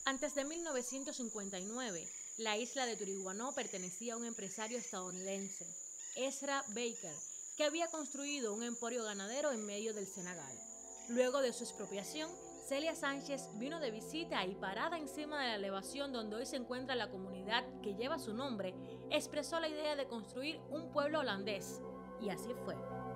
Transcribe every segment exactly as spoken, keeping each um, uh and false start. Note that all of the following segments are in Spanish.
Antes de mil novecientos cincuenta y nueve, la isla de Turiguanó pertenecía a un empresario estadounidense, Ezra Baker, que había construido un emporio ganadero en medio del Senegal. Luego de su expropiación, Celia Sánchez vino de visita y, parada encima de la elevación donde hoy se encuentra la comunidad que lleva su nombre, expresó la idea de construir un pueblo holandés. Y así fue.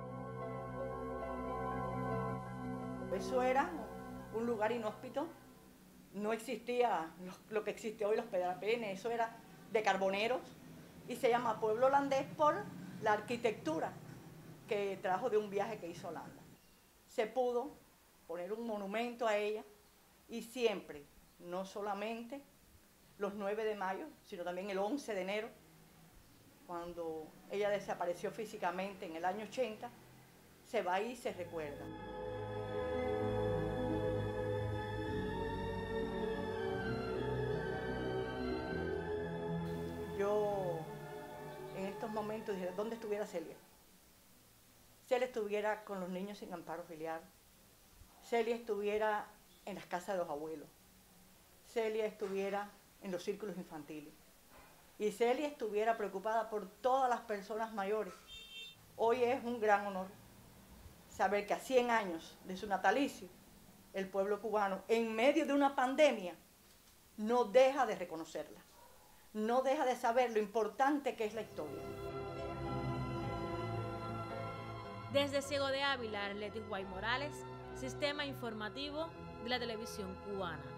Eso era un lugar inhóspito. No existía lo que existe hoy, los pedapenes, eso era de carboneros, y se llama pueblo holandés por la arquitectura que trajo de un viaje que hizo Holanda. Se pudo poner un monumento a ella, y siempre, no solamente los nueve de mayo, sino también el once de enero, cuando ella desapareció físicamente en el año ochenta, se va y se recuerda. Yo en estos momentos dije, ¿dónde estuviera Celia? Celia estuviera con los niños sin amparo filial. Celia estuviera en las casas de los abuelos. Celia estuviera en los círculos infantiles. Y Celia estuviera preocupada por todas las personas mayores. Hoy es un gran honor saber que a cien años de su natalicio, el pueblo cubano, en medio de una pandemia, no deja de reconocerla. No deja de saber lo importante que es la historia. Desde Ciego de Ávila, Arletis Guay Morales, Sistema Informativo de la Televisión Cubana.